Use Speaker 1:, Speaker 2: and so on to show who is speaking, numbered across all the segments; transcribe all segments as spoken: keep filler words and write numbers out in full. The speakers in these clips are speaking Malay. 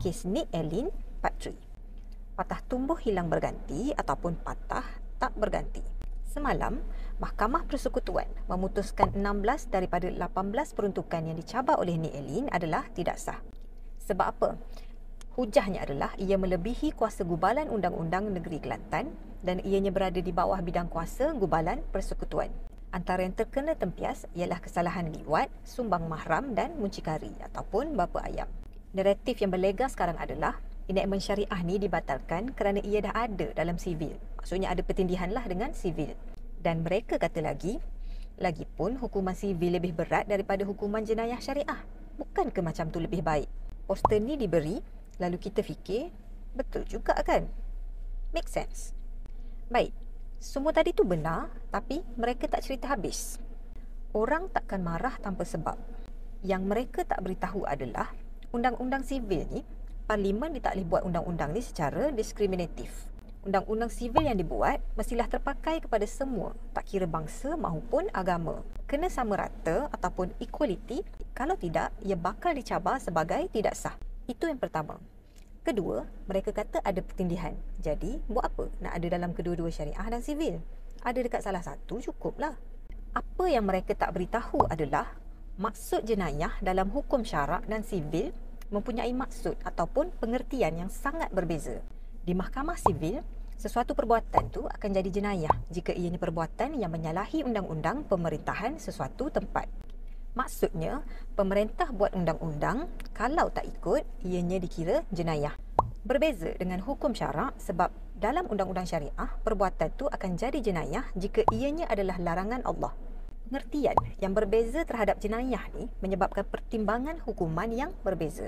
Speaker 1: kes Nick Allen Part tiga. Patah tumbuh hilang berganti ataupun patah tak berganti. Semalam, Mahkamah Persekutuan memutuskan enam belas daripada lapan belas peruntukan yang dicabar oleh Nick Allen adalah tidak sah. Sebab apa? Hujahnya adalah ia melebihi kuasa gubalan Undang-Undang Negeri Kelantan dan ianya berada di bawah bidang kuasa gubalan persekutuan. Antara yang terkena tempias ialah kesalahan liwat, sumbang mahram dan muncikari ataupun bapa ayam. Naratif yang berlega sekarang adalah enakmen syariah ni dibatalkan kerana ia dah ada dalam sivil. Maksudnya ada pertindihan lah dengan sivil. Dan mereka kata lagi, lagipun hukuman sivil lebih berat daripada hukuman jenayah syariah. Bukan ke macam tu lebih baik? Poster ni diberi, lalu kita fikir, betul juga kan? Make sense. Baik, semua tadi tu benar, tapi mereka tak cerita habis. Orang takkan marah tanpa sebab. Yang mereka tak beritahu adalah, undang-undang sivil ni, Parlimen dia tak boleh buat undang-undang ni secara diskriminatif. Undang-undang sivil yang dibuat mestilah terpakai kepada semua, tak kira bangsa maupun agama. Kena sama rata ataupun equality, kalau tidak, ia bakal dicabar sebagai tidak sah. Itu yang pertama. Kedua, mereka kata ada pertindihan. Jadi, buat apa nak ada dalam kedua-dua syariah dan sivil? Ada dekat salah satu, cukuplah. Apa yang mereka tak beritahu adalah maksud jenayah dalam hukum syarak dan sivil mempunyai maksud ataupun pengertian yang sangat berbeza. Di mahkamah sivil, sesuatu perbuatan tu akan jadi jenayah jika ianya perbuatan yang menyalahi undang-undang pemerintahan sesuatu tempat. Maksudnya, pemerintah buat undang-undang, kalau tak ikut, ianya dikira jenayah. Berbeza dengan hukum syarak sebab dalam undang-undang syariah, perbuatan tu akan jadi jenayah jika ianya adalah larangan Allah. Pengertian yang berbeza terhadap jenayah ni menyebabkan pertimbangan hukuman yang berbeza.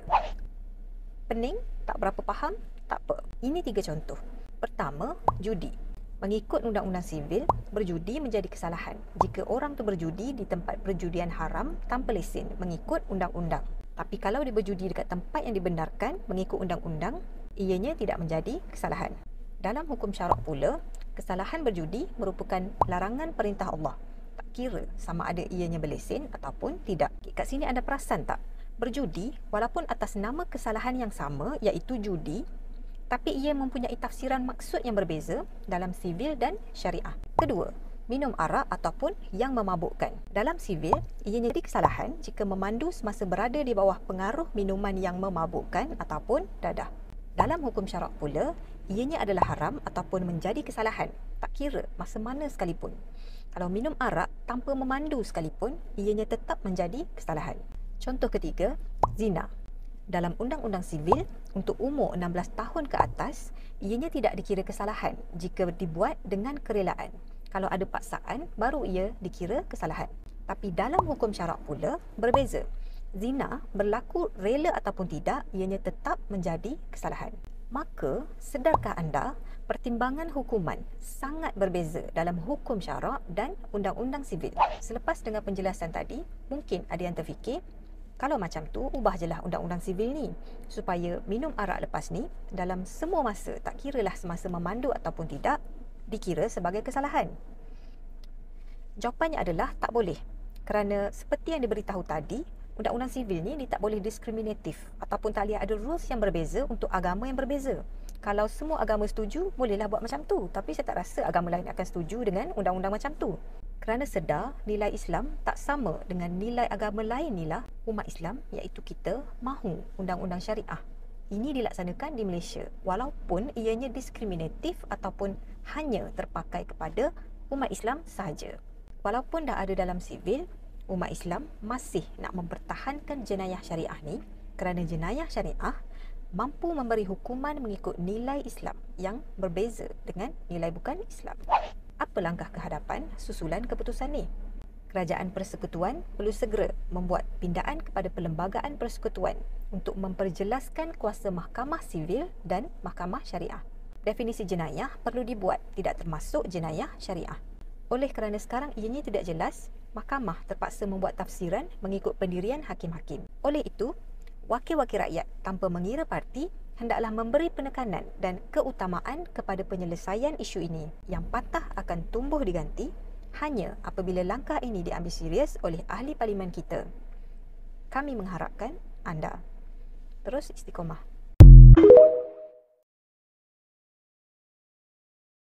Speaker 1: Pening? Tak berapa faham? Tak apa. Ini tiga contoh. Pertama, judi. Mengikut undang-undang sivil, berjudi menjadi kesalahan jika orang tu berjudi di tempat perjudian haram tanpa lesen mengikut undang-undang. Tapi kalau dia berjudi dekat tempat yang dibenarkan mengikut undang-undang, ianya tidak menjadi kesalahan. Dalam hukum syarak pula, kesalahan berjudi merupakan larangan perintah Allah. Tak kira sama ada ianya berlesen ataupun tidak. Kat sini anda perasan tak? Berjudi, walaupun atas nama kesalahan yang sama iaitu judi, tapi ia mempunyai tafsiran maksud yang berbeza dalam sivil dan syariah. Kedua, minum arak ataupun yang memabukkan. Dalam sivil, ianya jadi kesalahan jika memandu semasa berada di bawah pengaruh minuman yang memabukkan ataupun dadah. Dalam hukum syarak pula, ianya adalah haram ataupun menjadi kesalahan, tak kira masa mana sekalipun. Kalau minum arak tanpa memandu sekalipun, ianya tetap menjadi kesalahan. Contoh ketiga, zina. Dalam undang-undang sivil, untuk umur enam belas tahun ke atas, ianya tidak dikira kesalahan jika dibuat dengan kerelaan. Kalau ada paksaan, baru ia dikira kesalahan. Tapi dalam hukum syarak pula, berbeza. Zina berlaku rela ataupun tidak, ianya tetap menjadi kesalahan. Maka, sedarkah anda, pertimbangan hukuman sangat berbeza dalam hukum syarak dan undang-undang sivil? Selepas dengar penjelasan tadi, mungkin ada yang terfikir, kalau macam tu, ubah je lah undang-undang sivil ni supaya minum arak lepas ni dalam semua masa, tak kiralah semasa memandu ataupun tidak, dikira sebagai kesalahan. Jawapannya adalah tak boleh. Kerana seperti yang diberitahu tadi, undang-undang sivil ni dia tak boleh diskriminatif ataupun tak boleh ada rules yang berbeza untuk agama yang berbeza. Kalau semua agama setuju, bolehlah buat macam tu. Tapi saya tak rasa agama lain akan setuju dengan undang-undang macam tu. Kerana sedar nilai Islam tak sama dengan nilai agama lain nilah umat Islam, iaitu kita mahu undang-undang syariah ini dilaksanakan di Malaysia walaupun ianya diskriminatif ataupun hanya terpakai kepada umat Islam sahaja. Walaupun dah ada dalam sivil, umat Islam masih nak mempertahankan jenayah syariah ni kerana jenayah syariah mampu memberi hukuman mengikut nilai Islam yang berbeza dengan nilai bukan Islam. Apa langkah ke hadapan susulan keputusan ni? Kerajaan Persekutuan perlu segera membuat pindaan kepada Perlembagaan Persekutuan untuk memperjelaskan kuasa mahkamah sivil dan mahkamah syariah. Definisi jenayah perlu dibuat tidak termasuk jenayah syariah. Oleh kerana sekarang ianya tidak jelas, mahkamah terpaksa membuat tafsiran mengikut pendirian hakim-hakim. Oleh itu, wakil-wakil rakyat tanpa mengira parti hendaklah memberi penekanan dan keutamaan kepada penyelesaian isu ini yang patah akan tumbuh diganti hanya apabila langkah ini diambil serius oleh ahli parlimen kita. Kami mengharapkan anda terus istiqomah.